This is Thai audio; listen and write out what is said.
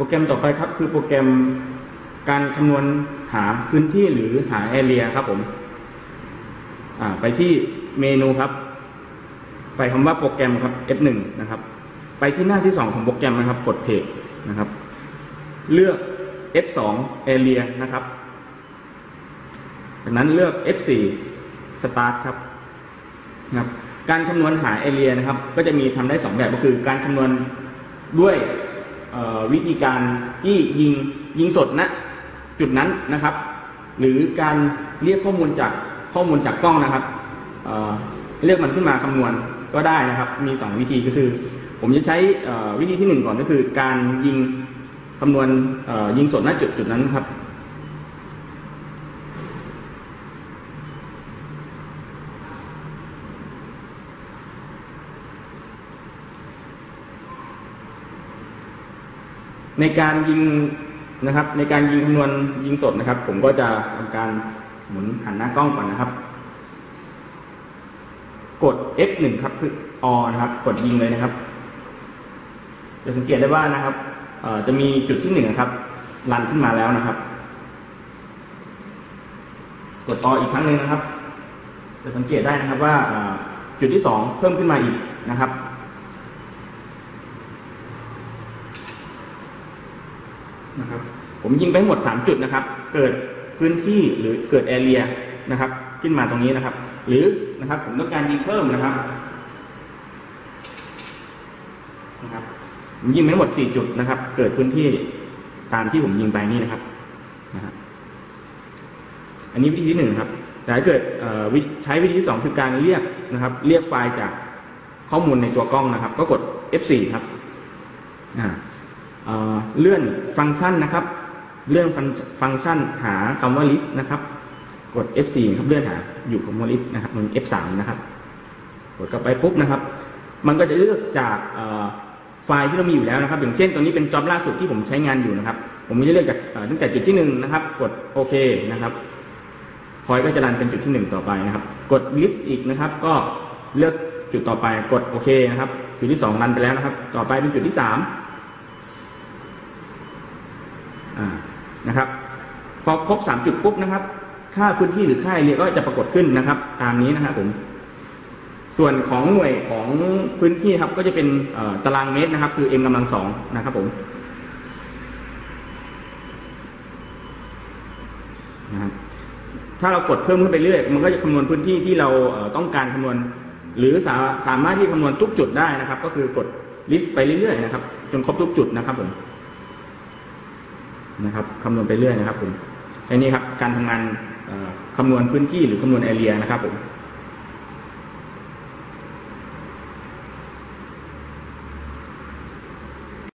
รแกรมต่อไปครับคือโปรแกรมการคำนวณหาพื้นที่หรือหาแอเรียครับผมไปที่เมนูครับไปคำว่าโปรแกรมครับ F1 นะครับไปที่หน้าที่2ของโปรแกรมนะครับกดเพจนะครับเลือก F2 Area นะครับจากนั้นเลือก F4 Start ครับการคำนวณหา Area นะครับก็จะมีทำได้2แบบก็คือการคำนวณด้วยวิธีการที่ยิงสดณจุดนั้นนะครับหรือการเรียกข้อมูลจากกล้องนะครับเรียกมันขึ้นมาคำนวณก็ได้นะครับมี2วิธีก็คือผมจะใช้วิธีที่1ก่อนก็คือการยิงคำนวณยิงสดณจุดนั้นครับในการยิงนะครับในการยิงคำนวณยิงสดนะครับผมก็จะทำการหมุนหันหน้ากล้องก่อนนะครับกด F1 ครับคือ on นะครับกดยิงเลยนะครับจะสังเกตได้ว่านะครับจะมีจุดที่1นะครับรันขึ้นมาแล้วนะครับกด on อีกครั้งหนึ่งนะครับจะสังเกตได้นะครับว่าจุดที่2เพิ่มขึ้นมาอีกนะครับผมยิงไปทั้งหมด3จุดนะครับเกิดพื้นที่หรือเกิดแอเรียนะครับขึ้นมาตรงนี้นะครับหรือนะครับผมต้องการยิงเพิ่มนะครับผมยิงไปทั้งหมด4จุดนะครับเกิดพื้นที่ตามที่ผมยิงไปนี่นะครับอันนี้วิธีที่1ครับแต่ถ้าเกิดใช้วิธีที่2คือการเรียกนะครับเรียกไฟล์จากข้อมูลในตัวกล้องนะครับก็กด F4 ครับเลื่อนฟังก์ชันนะครับเลื่อนฟังก์ชันหาคำว่า list นะครับกด F4 ครับเลื่อนหาอยู่คำว่า list นะครับมัน F3 นะครับกดเข้าไปปุ๊บนะครับมันก็จะเลือกจากไฟล์ที่เรามีอยู่แล้วนะครับอย่างเช่นตัวนี้เป็นจ็อบล่าสุดที่ผมใช้งานอยู่นะครับผมก็จะเลือกจากตั้งแต่จุดที่1นะครับกดโอเคนะครับพอยก็จะรันเป็นจุดที่1ต่อไปนะครับกด list อีกนะครับก็เลือกจุดต่อไปกดโอเคนะครับจุดที่2รันไปแล้วนะครับต่อไปเป็นจุดที่3นะครับพอครบ3จุดปุ๊บนะครับค่าพื้นที่หรือค่าแอเรียก็จะปรากฏขึ้นนะครับตามนี้นะครับผมส่วนของหน่วยของพื้นที่ครับก็จะเป็นตารางเมตรนะครับคือ m กำลัง2นะครับผมนะครับถ้าเรากดเพิ่มขึ้นไปเรื่อยมันก็จะคำนวณพื้นที่ที่เราต้องการคำนวณหรือสามารถที่คำนวณทุกจุดได้นะครับก็คือกด list ไปเรื่อยๆนะครับจนครบทุกจุดนะครับผมนะครับคำนวณไปเรื่อยนะครับผมแค่นี้ครับการทำงานคำนวณพื้นที่หรือคำนวณแอเรียนะครับผม